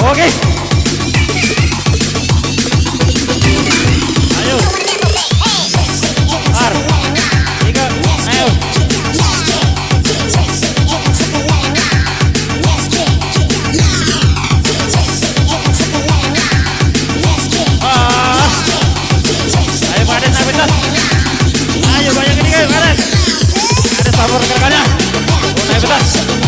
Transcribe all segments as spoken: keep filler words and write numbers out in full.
Oke. Ayo. Ar. Tiga. Ayo. Ah. Ayo Paden, ayo betul. Ayo banyak ini ayo Paden. Ada sabor rekan-rekannya. Ayo betul.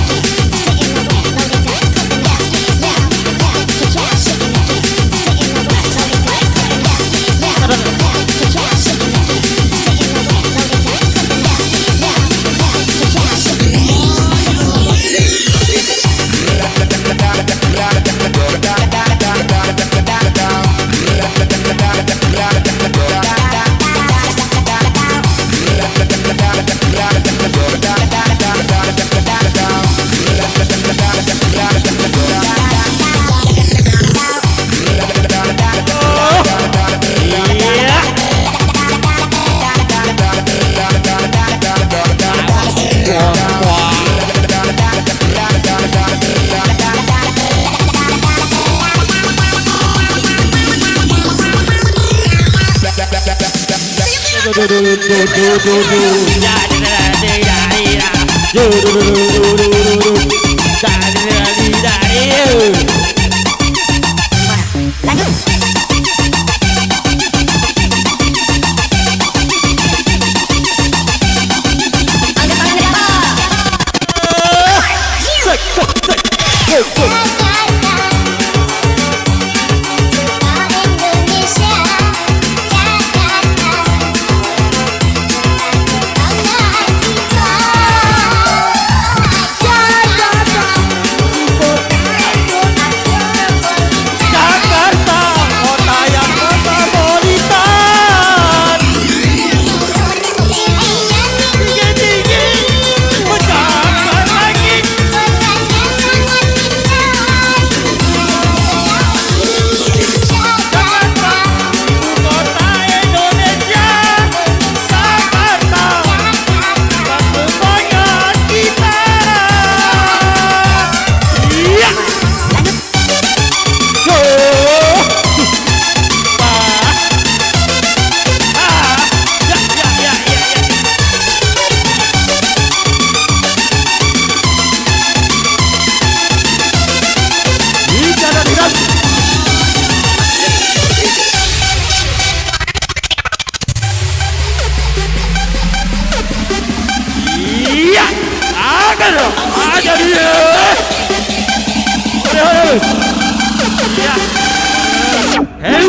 Do do do do do do do da da da da da do do do do do do da da da da da. Lanjut. Aja dia. Ya. Hey.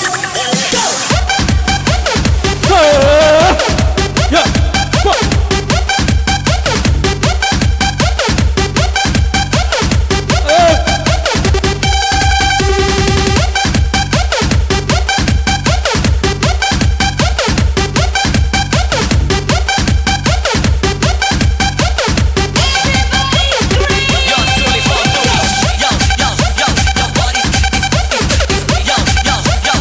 Ya. Yo,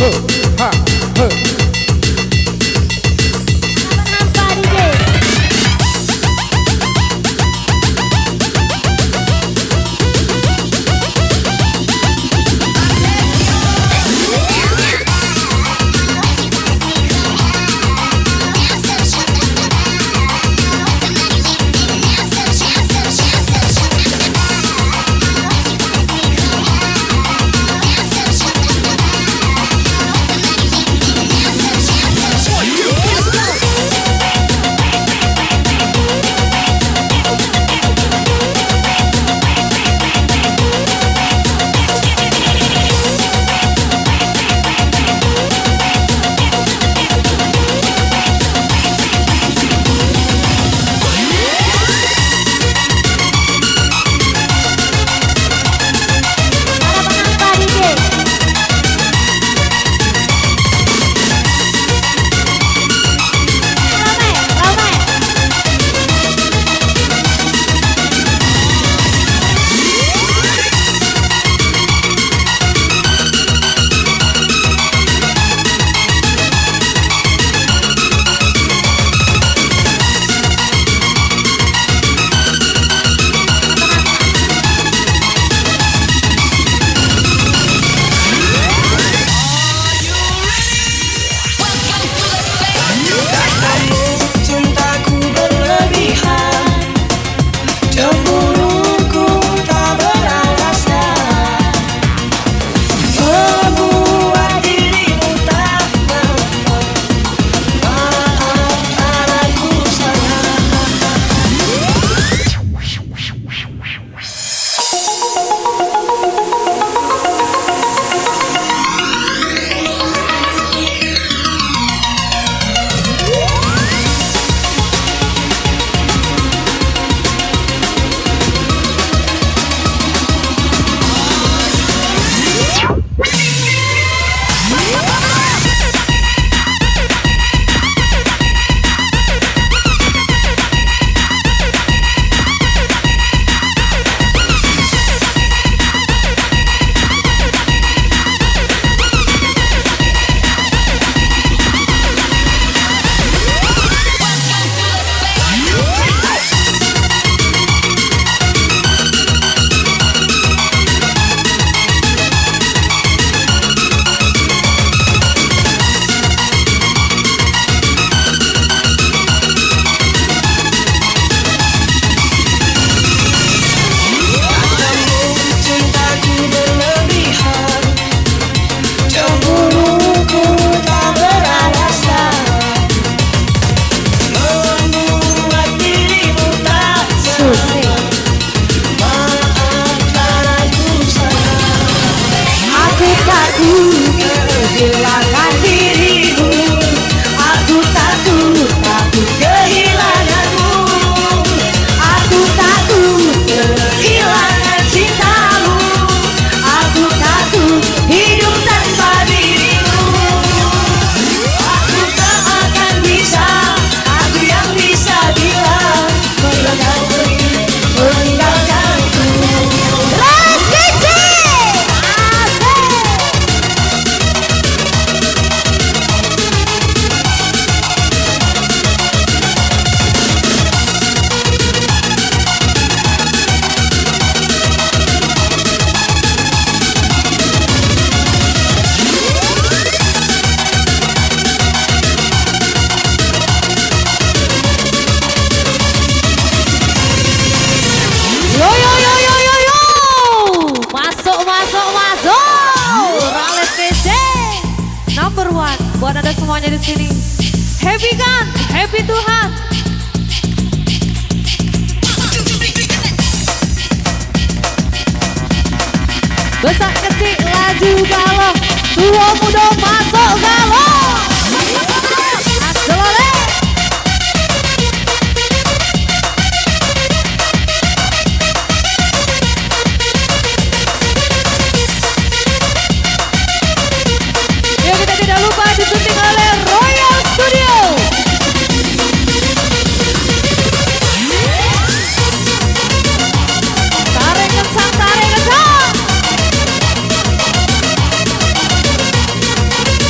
buat anda semuanya di sini. Happy kan? Happy Tuhan. Besar kecil laju galau, tua muda masuk galau. Asalole. Yuk kita tidak lupa disunting oleh Royal Studio. Tarik kencang, tarik kencang.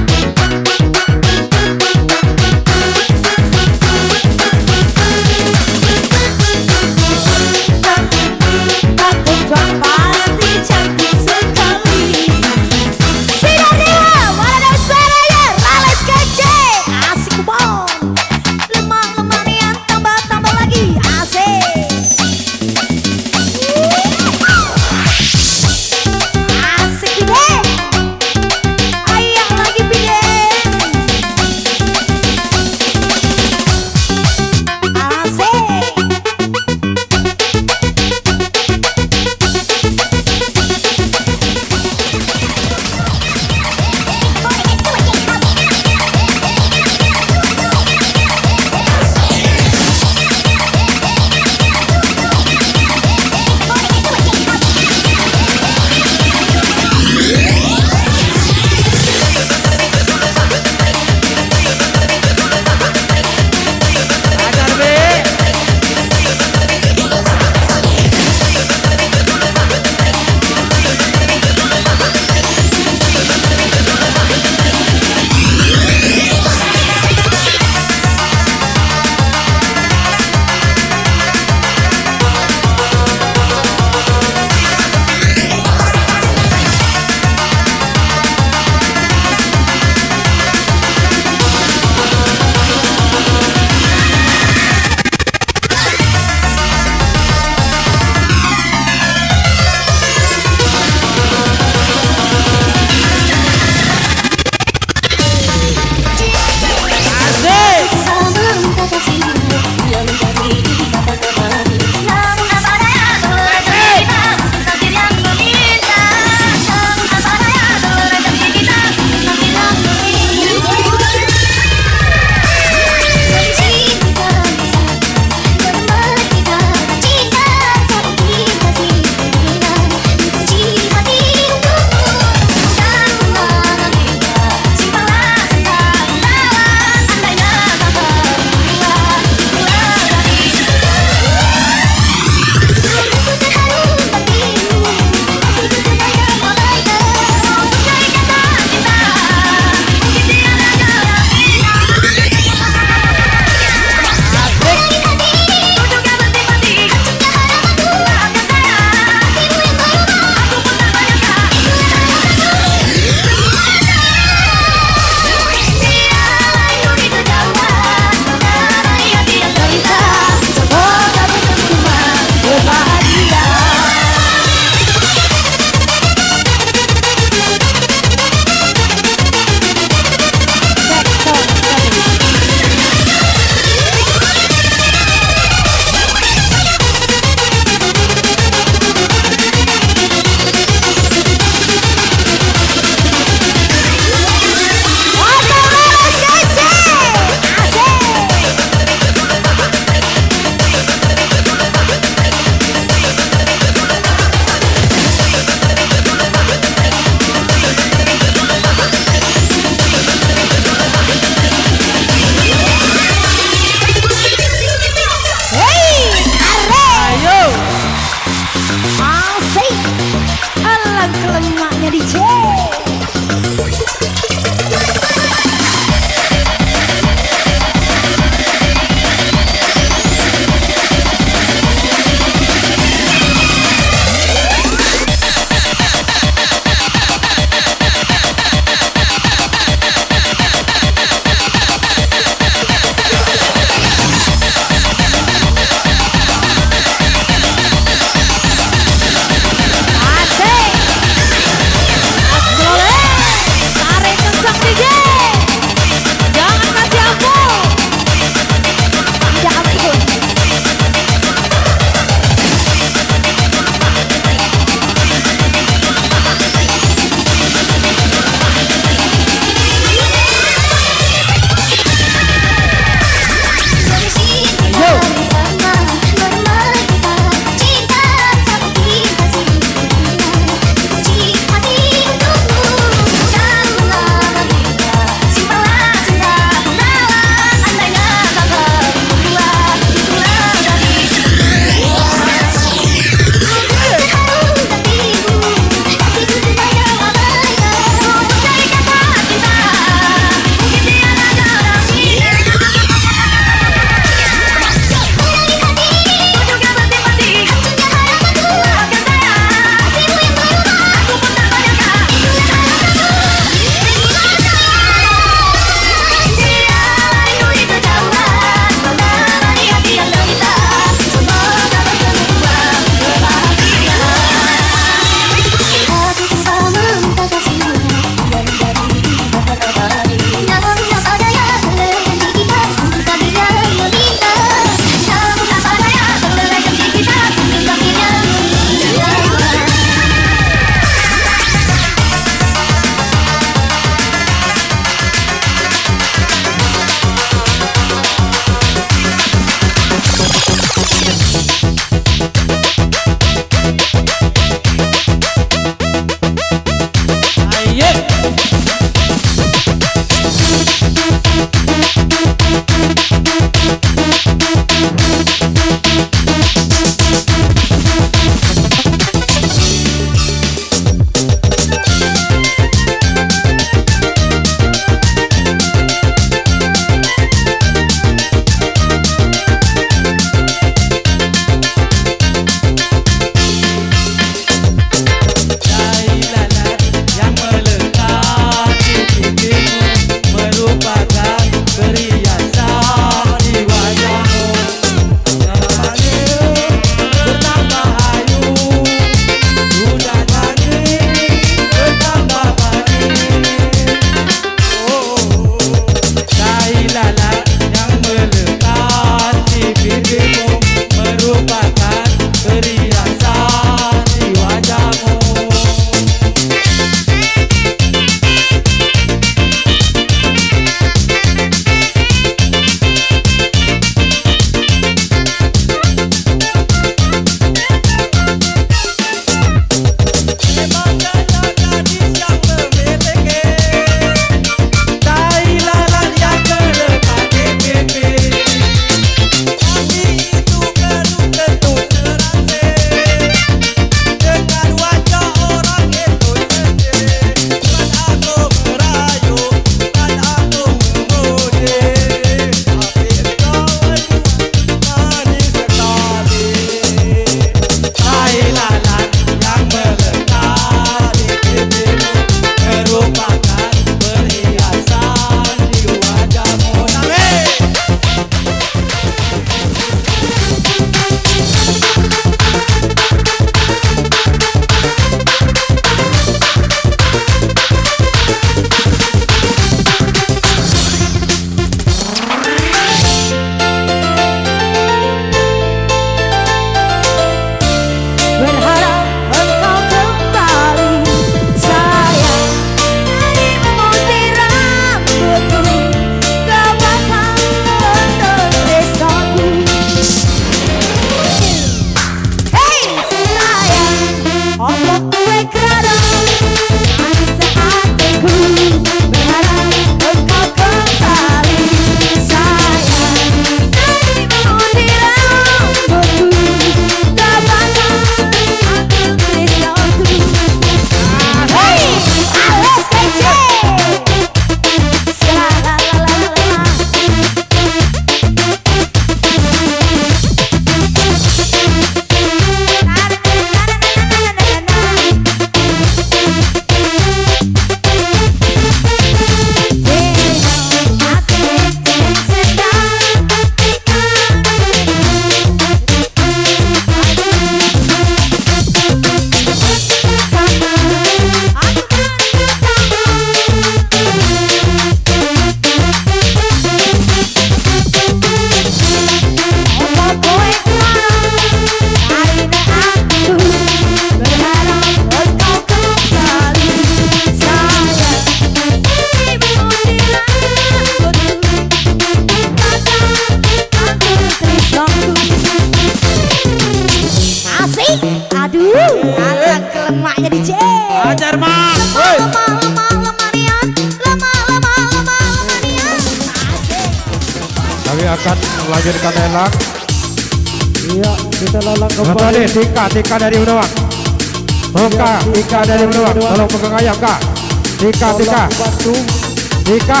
Kami akan melanjutkan lelang. Iya, kita lelang Kembali kembali. Tika, Tika dari Benawang. Oka, Tika dari Benawang. Tolong pegang ayam kak. Tika, Tika, Bantu. Tika,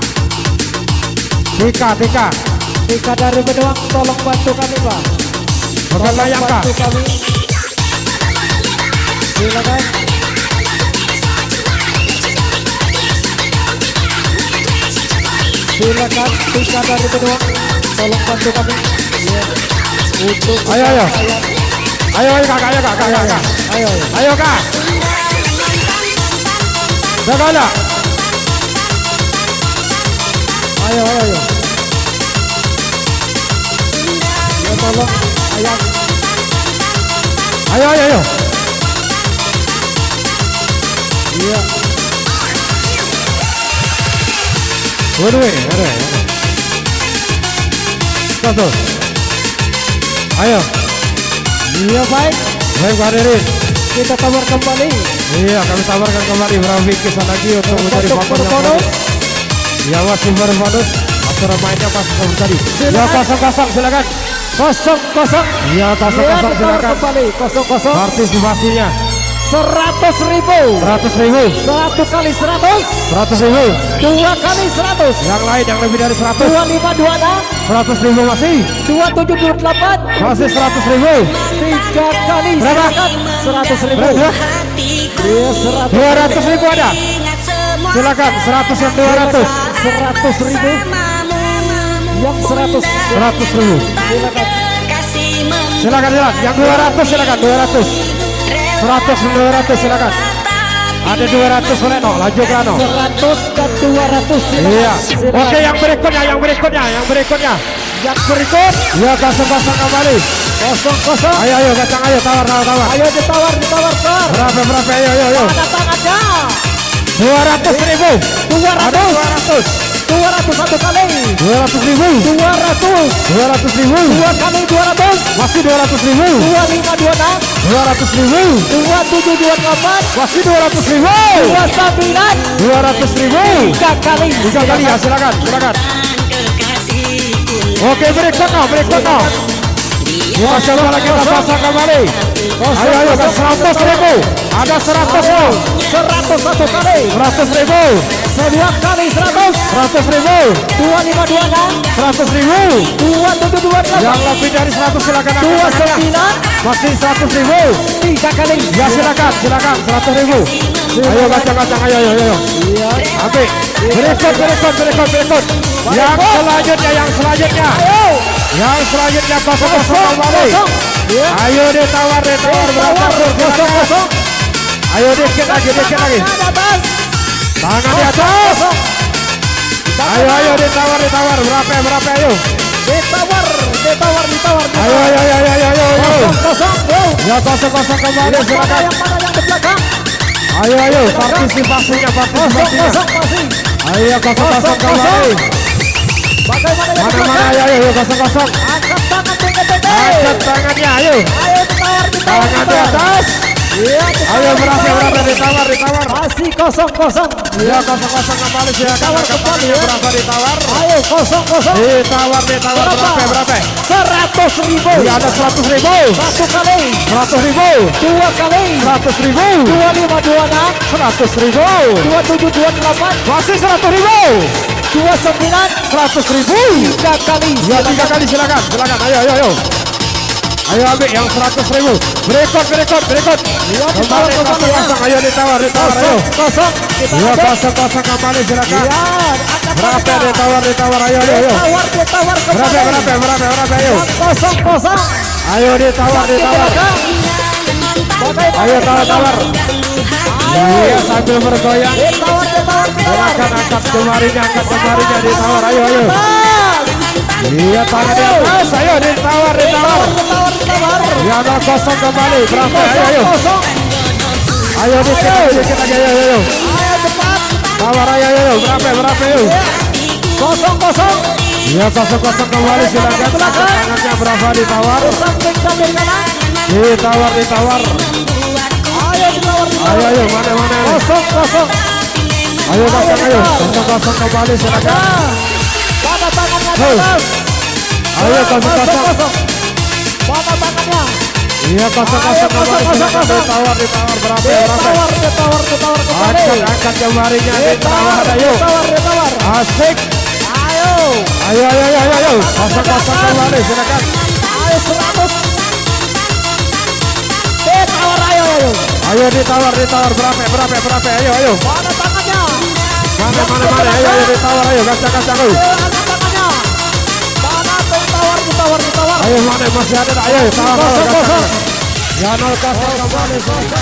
Tika, Tika. Tika dari Bedawang, tolong bantu kami Pak. Pegang ayam kak. Bantu kami. Silakan. Silakan Tika dari Bedawang, tolong bantu kami. Iya. Untuk Ayo, ayo. ayam. Ayo, ayo kak, ayo kak, ayo kak. Ayo, ayo. Ayo kak. Jaga nak. Ayo, ayo, ayo. Ya tolong ayam. Ayo, ayo, ayo. Iya. Waduh, ada, ada. Satu. Ayo. Iya baik. Baik, Pak Hadirin. Kita tawar kembali. Iya, kami tawarkan kembali berapa bingkisan lagi untuk mencari Untuk papan yang berbonus. baru. Ya masih berbonus. Aturan mainnya pas seperti tadi. Ya Silakan. kosong kosong silakan. Kosong kosong. Ya kosong Iya, kosong ditawar silakan. kembali. Kosong kosong. Partisipasinya Seratus ribu. seratus ribu, Satu kali seratus. seratus ribu. Dua kali seratus. Yang lain yang lebih dari seratus, Dua lima dua enam. seratus ribu masih, Dua tujuh dua delapan. masih seratus ribu. Tiga kali Berapa? silakan. Seratus ribu. Berapa? Iya seratus. Dua ratus ribu ada. Silakan seratus dan dua ratus. Seratus ribu. Yang seratus. Seratus ribu. Silakan. Silakan silakan. Yang dua ratus silakan dua ratus. Seratus dan dua ratus silakan. Ada dua ratus Reno, laju Reno. Seratus dan dua ratus. Iya. Silakan. Oke yang berikutnya, yang berikutnya, yang berikutnya. Yang berikut. Ya kosong kosong kembali. Kosong kosong. Ayo ayo kacang ayo tawar tawar tawar. Ayo ditawar ditawar Sar. Berapa berapa ayo ayo ayo. Mana tangannya? Dua ratus ribu. Dua Ada ratus. dua ratus. Dua ratus satu kali. Dua ratus ribu. Dua ratus. Dua ratus ribu. Dua kali dua ratus. Masih dua ratus ribu. Dua lima dua enam. Dua ratus ribu. Dua tujuh dua delapan. Masih dua ratus ribu. Dua sembilan. Dua ratus ribu. Tiga kali. Tiga kali ya silakan silakan. Oke berikutnya berikutnya. Ya coba kita pasang kembali. Ayo ayo ke seratus ribu. Ada seratus ribu. Seratus satu kali. Seratus ribu. Dua kali seratus. Seratus ribu. Dua lima dua enam. Seratus ribu. Dua tujuh dua Yang delapan. lebih dari seratus silakan angkat Dua tangannya. sembilan. Masih seratus ribu. Tiga kali. Ya silakan silakan seratus ribu. Ayo kacang-kacang ayo ayo ayo. Iya. Oke. Berikut berikut berikut berikut. Yang selanjutnya yang selanjutnya. Ayo. Yang selanjutnya kosong kosong kembali. Kosong. Iya. Ayo ditawar ditawar berapa Tawar. Bro? Kosong Silakan. kosong. Ayo dikit lagi dikit lagi. Tangan atas. Tangan di atas. Kosong. Ayo ayo ditawar ditawar berapa berapa ayo. Ditawar. Ditawar. Ditawar. Ayo ayo ayo ayo ayo ayo. Kosong kosong. Yo. Ya kosong kosong kembali Yang mana silakan. yang mana yang di belakang? Ayo ayo partisipasinya Kosong partisipasinya. kosong masih. Ayo kosong kosong kembali. Bagaimana yang di Mana mana belakang? ayo ayo kosong kosong. Angkat tangan tinggi-tinggi. Angkat tangannya ayo. Ayo ditawar, ditawar, Tangan di ditawar. atas. Iya, ditawar, Ayo berapa ditawar. berapa ditawar ditawar. Masih kosong kosong. Ya kosong kosong kembali silakan. Ditawar Angkat kembali, tangannya ya. berapa ditawar. Ayo kosong kosong. Ditawar ditawar berapa berapa. Seratus ribu. Ya ada seratus ribu. Satu kali. Seratus ribu. Dua kali. Seratus ribu. Dua lima dua enam. Seratus ribu. Dua tujuh dua delapan. Masih seratus ribu. Dua sembilan. Seratus ribu. Tiga kali. Ya tiga kali silakan silakan. Ayo ayo ayo. Ayo ambil yang seratus ribu. Berikut berikut berikut. Ya, Kembali ditawar, kosong kembali, ya. kosong. Ayo ditawar ditawar ayo. Kosong kosong. Kita Ya ambil. kosong kosong kembali silakan. Ya, angkat Berapa tangan. ditawar ditawar ayo ayo ayo. Ditawar, ditawar kembali. Berapa berapa berapa berapa ayo. Kosong kosong. Ayo ditawar ditawar. Ayo tawar tawar. Iya sambil bergoyang. Ditawar, ditawar, ditawar. Silakan angkat kemarinya angkat kemarinya ditawar ayo ayo. Iya tangan di atas ayo ditawar ditawar. Ditawar, ditawar. Ya ada kosong kembali berapa ayo ayo. Kosong. Ayo dikit lagi dikit lagi ayo ayo. Ayo cepat. Tawar ayo ayo berapa berapa ayo. Kosong kosong. Ya kosong kosong kembali silakan angkat tangannya berapa ditawar. Samping samping kanan. Ditawar ditawar. Ayo ditawar, ditawar. Ayo ayo mana mana. Kosong kosong. Ayo kosong ayo kosong kosong kembali silakan. Pada tangannya atas. Ayo kosong-kosong. Mana tangannya? Iya kosong-kosong kembali. Silakan ditawar, ditawar berapa? Ditawar, ditawar, ditawar kembali. Angkat, angkat jemarinya, ditawar, ayo. Ditawar, ditawar. Asik. Ayo. Ayo, ayo, ayo, ayo. Kosong-kosong kembali, silakan. Ayo seratus. Ditawar, ayo, ayo. Ayo ditawar, ditawar berapa? Berapa? Berapa? Ayo, ayo. Mana tangannya? Mana, mana, mana? Ayo, ayo ditawar, ayo. Gacang-gacang, ayo. Mana tangannya? Mana ditawar, ditawar, ditawar. Ayo mana masih ada? Ayo, tawar, tawar, gacang. Ya nol kosong kembali, kosong.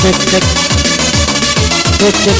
cek cek cek cek.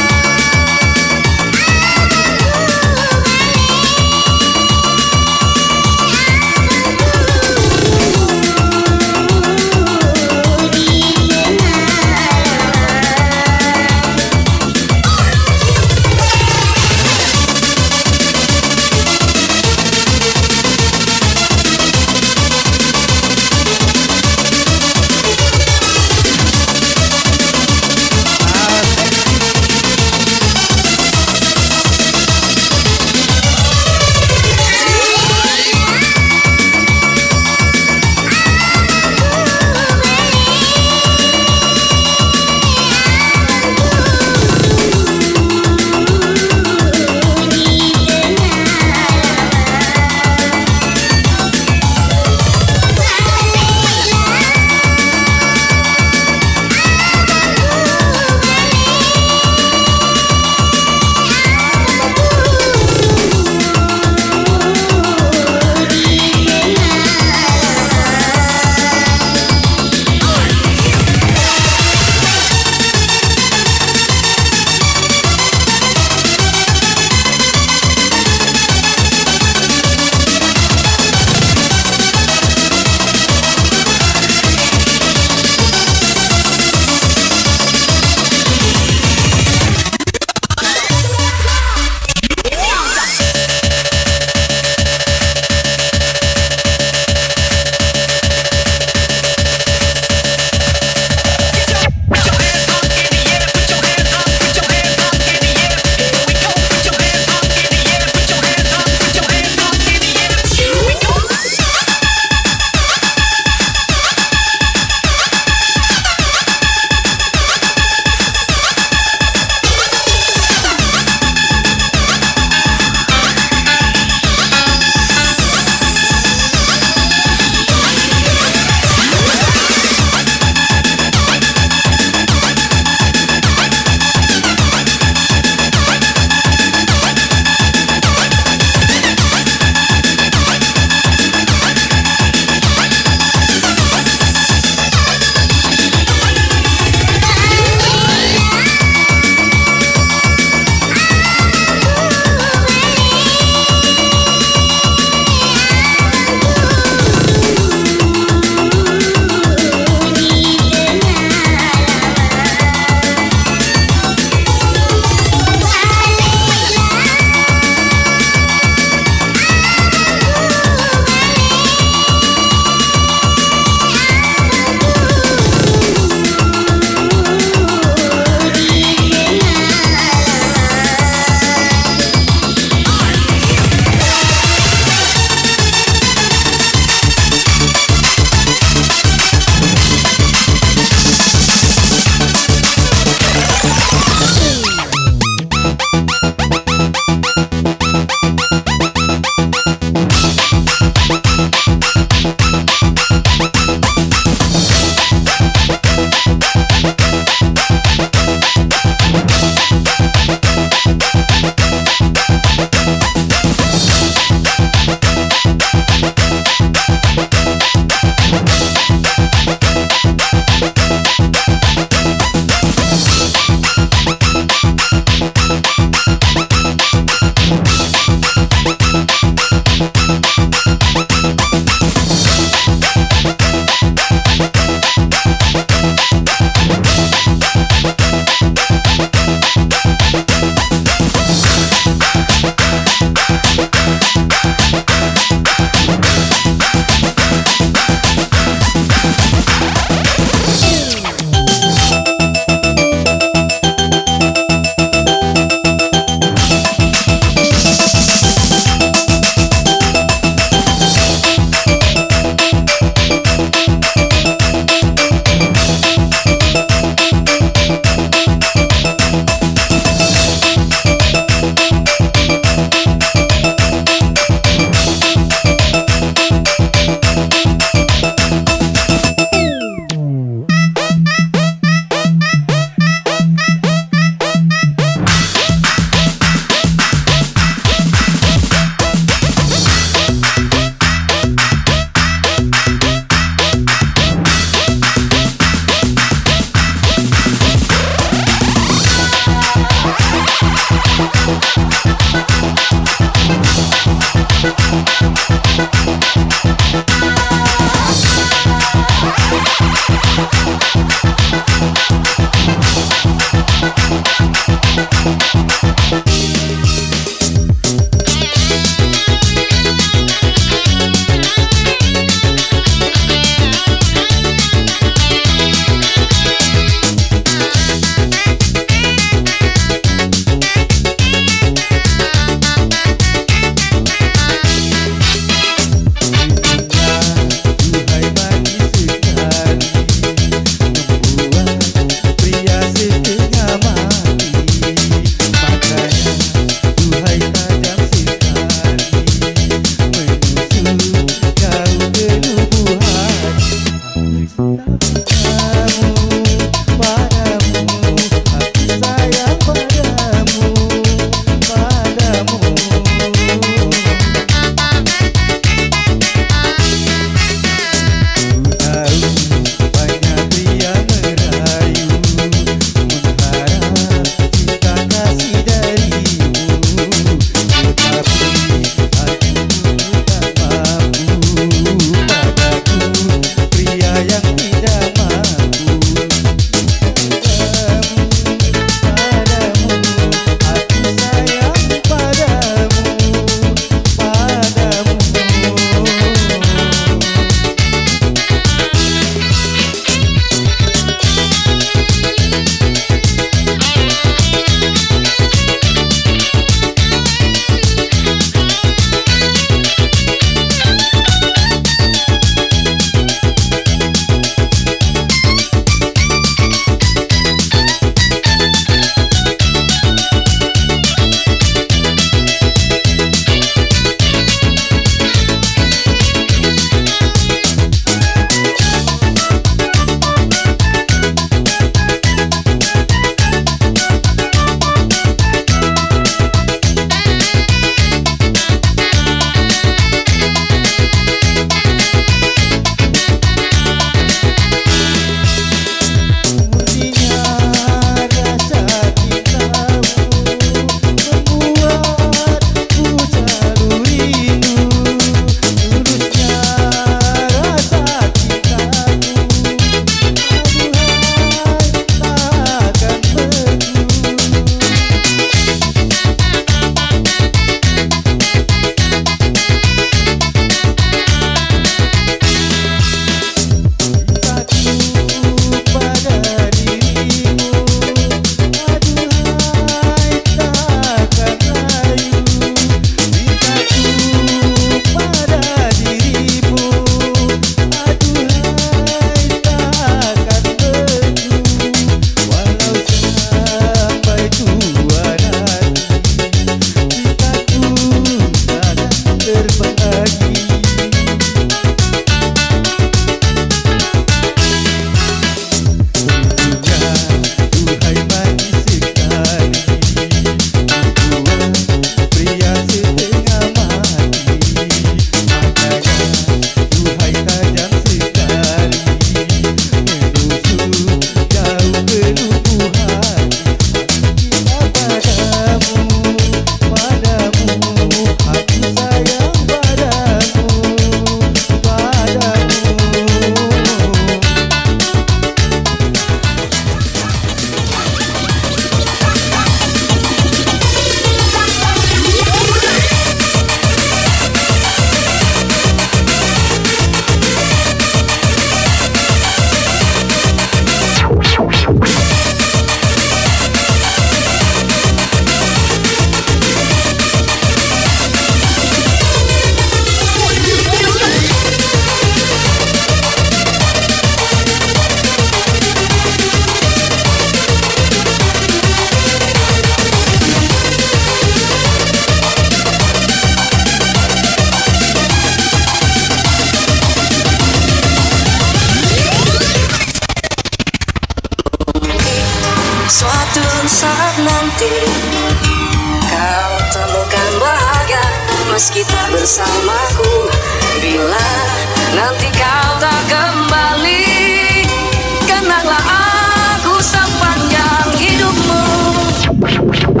nanti kau temukan bahagia meski tak bersamaku. Bila nanti kau tak kembali, kenanglah aku sepanjang hidupmu.